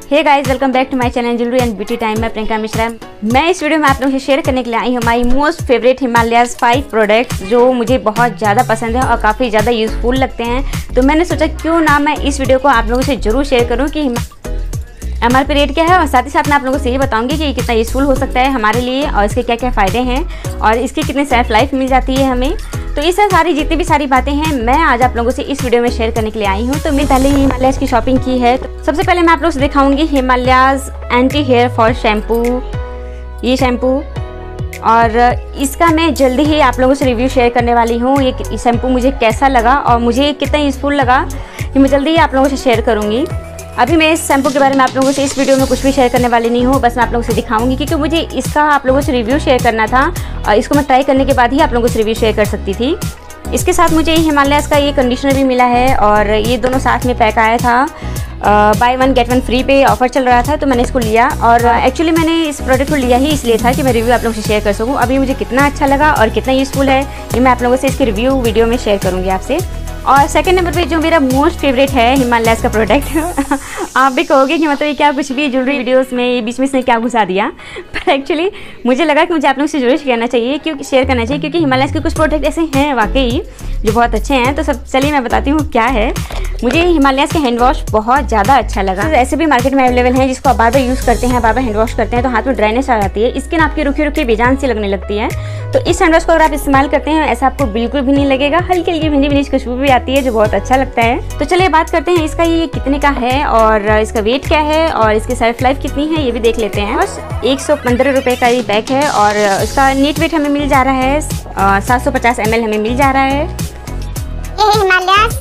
Hey guys, welcome back to my channel jewellery and beauty time में प्रियंका मिश्रा। मैं इस video में आप लोगों से शेयर करने के लिए आई हूँ हमारी मोस्ट फेवरेट हिमालयाज़ 5 प्रोडक्ट्स जो मुझे बहुत ज़्यादा पसंद है और काफ़ी ज़्यादा यूज़फुल लगते हैं। तो मैंने सोचा क्यों ना मैं इस वीडियो को आप लोगों से ज़रूर शेयर करूँ कि MRP रेट क्या है, और साथ ही साथ मैं आप लोगों से ये बताऊंगी कि ये कितना यूज़फुल हो सकता है हमारे लिए और इसके क्या क्या फ़ायदे हैं और इसकी कितनी सेल्फ लाइफ मिल जाती है हमें। तो ये सारी जितनी भी सारी बातें हैं मैं आज आप लोगों से इस वीडियो में शेयर करने के लिए आई हूँ। तो मैं पहले ही हिमालयाज़ की शॉपिंग की है। तो सबसे पहले मैं आप लोगों से दिखाऊंगी Himalayas anti hair fall shampoo. ये शैम्पू और इसका मैं जल्दी ही आप लोगों से रिव्यू शेयर करने वाली हूँ। ये शैम्पू मुझे कैसा लगा और मुझे कितना यूज़फुल लगा ये मैं जल्दी ही आप लोगों से शेयर करूँगी। अभी मैं इस शैम्पू के बारे में आप लोगों से इस वीडियो में कुछ भी शेयर करने वाली नहीं हूँ, बस मैं आप लोगों से दिखाऊंगी क्योंकि मुझे इसका आप लोगों से रिव्यू शेयर करना था और इसको मैं ट्राई करने के बाद ही आप लोगों से रिव्यू शेयर कर सकती थी। इसके साथ मुझे हिमालयाज़ का ये कंडीशनर भी मिला है और ये दोनों साथ में पैक आया था। बाय 1 गेट 1 फ्री पे ऑफर चल रहा था तो मैंने इसको लिया और एक्चुअली मैंने इस प्रोडक्ट को लिया ही इसलिए था कि मैं रिव्यू आप लोगों से शेयर कर सकूँ। अभी मुझे कितना अच्छा लगा और कितना यूज़फुल है ये मैं आप लोगों से इसकी रिव्यू वीडियो में शेयर करूँगी आपसे। और सेकंड नंबर पे जो मेरा मोस्ट फेवरेट है हिमालयाज़ का प्रोडक्ट आप भी कहोगे कि मतलब ये क्या कुछ भी ज्वेलरी वीडियोस में ये बीच में इसने क्या घुसा दिया, पर एक्चुअली मुझे लगा कि मुझे आप लोगों से जरूर शेयर करना चाहिए क्योंकि हिमालयाज़ के कुछ प्रोडक्ट ऐसे हैं वाकई जो बहुत अच्छे हैं। तो सब चलिए मैं बताती हूँ क्या है। मुझे हिमालयाज़ के हैंड वॉश बहुत ज़्यादा अच्छा लगा। तो ऐसे भी मार्केट में अवेलेबल हैं जिसको आप बार बार यूज़ करते हैं, बार बार हैंड वॉश करते हैं तो हाथ में ड्राइनेस आ जाती है, स्किन आपकी रुकी रुकी बेजान सी लगने लगती है। तो इस हैंड वॉश को अगर आप इस्तेमाल करते हैं ऐसा आपको बिल्कुल भी नहीं लगेगा, हल्की हल्की भिंडी भिंडी खुशबू भी आती है जो बहुत अच्छा लगता है। तो चलिए बात करते हैं इसका ये कितने का है और इसका वेट क्या है और इसकी सेल्फ लाइफ कितनी है ये भी देख लेते हैं। बस 115 रुपये का ये पैक है और इसका नेट वेट हमें मिल जा रहा है 750 ml हमें मिल जा रहा है। ये हिमालयाज़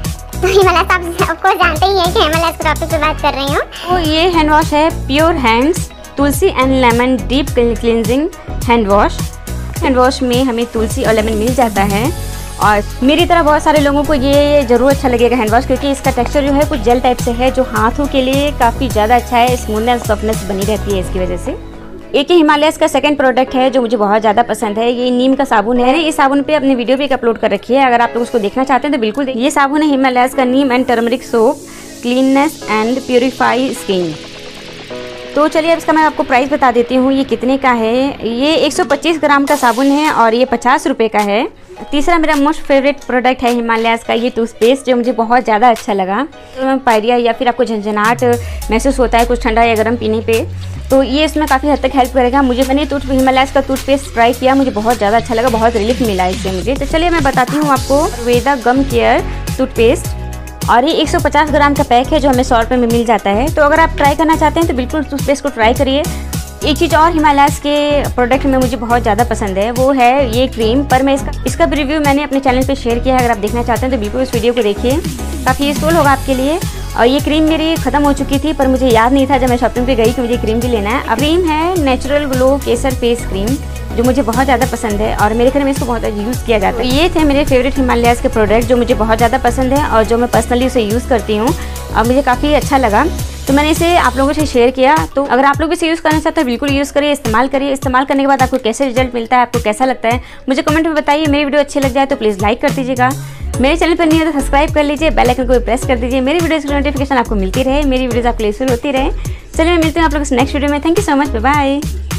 आप आपको जानते ही हैं कि हिमालयाज़ के टॉपिक पे बात कर रही हूँ। तो ये हैंड वॉश है pure hands tulsi and lemon deep cleansing hand wash. Hand wash में हमें तुलसी और लेमन मिल जाता है और मेरी तरह बहुत सारे लोगों को ये ज़रूर अच्छा लगेगा हैंड वॉश क्योंकि इसका टेक्सचर जो है कुछ जेल टाइप से है जो हाथों के लिए काफ़ी ज़्यादा अच्छा है, स्मूथनेस सॉफ्टनेस बनी रहती है इसकी वजह से। एक ही हिमालयाज़ का सेकंड प्रोडक्ट है जो मुझे बहुत ज़्यादा पसंद है, ये नीम का साबुन है। इस साबुन पे अपने वीडियो भी अपलोड कर रखी है, अगर आप लोग उसको देखना चाहते हैं तो बिल्कुल ये साबुन है हिमालयाज़ का neem and turmeric soap cleanness and purify skin. तो चलिए अब इसका मैं आपको प्राइस बता देती हूँ ये कितने का है। ये 125 ग्राम का साबुन है और ये 50 रुपये का है। तीसरा मेरा मोस्ट फेवरेट प्रोडक्ट है हिमालयाज़ का ये टूथपेस्ट जो मुझे बहुत ज़्यादा अच्छा लगा। तो पायरिया या फिर आपको झंझनाहट महसूस होता है कुछ ठंडा या गर्म पीने पे तो ये इसमें काफ़ी हद तक हेल्प करेगा। मैंने हिमालयाज़ का टूथपेस्ट ट्राई किया, मुझे बहुत ज़्यादा अच्छा लगा, बहुत रिलीफ मिला इससे मुझे। तो चलिए मैं बताती हूँ आपको वेदा गम केयर टूथपेस्ट और ये 150 ग्राम का पैक है जो हमें 100 रुपये में मिल जाता है। तो अगर आप ट्राई करना चाहते हैं तो बिल्कुल टूथपेस्ट को ट्राई करिए। एक चीज़ और हिमालयाज़ के प्रोडक्ट में मुझे बहुत ज़्यादा पसंद है वो है ये क्रीम, पर मैं इसका भी रिव्यू मैंने अपने चैनल पे शेयर किया है, अगर आप देखना चाहते हैं तो बिल्कुल इस वीडियो को देखिए, काफ़ी यूज़फुल होगा आपके लिए। और ये क्रीम मेरी ख़त्म हो चुकी थी पर मुझे याद नहीं था जब मैं शॉपिंग पे गई कि मुझे क्रीम भी लेना है। अब क्रीम है natural glow kesar face cream जो मुझे बहुत ज़्यादा पसंद है और मेरे घर में इसको बहुत यूज़ किया जाता है। ये थे मेरे फेवरेट हिमालयाज़ के प्रोडक्ट जो मुझे बहुत ज़्यादा पसंद है और जो मैं पर्सनली उसे यूज़ करती हूँ और मुझे काफ़ी अच्छा लगा तो मैंने इसे आप लोगों से शेयर किया। तो अगर आप लोग इसे यूज़ करना चाहते हैं बिल्कुल यूज़ करिए, इस्तेमाल करिए। इस्तेमाल करने के बाद आपको कैसे रिजल्ट मिलता है, आपको कैसा लगता है मुझे कमेंट में बताइए। मेरी वीडियो अच्छी लग जाए तो प्लीज़ लाइक कर दीजिएगा, मेरे चैनल पर नहीं है तो सब्सक्राइब कर लीजिए, बेल आइकन को भी प्रेस कर दीजिए, मेरी वीडियोज़ की नोटिफिकेशन आपको मिलती रहे, मेरी वीडियोज़ आपको यूज़फुल होती रहे। चलिए मैं मिलती हूँ आप लोगों से नेक्स्ट वीडियो में। Thank you so much, bye bye.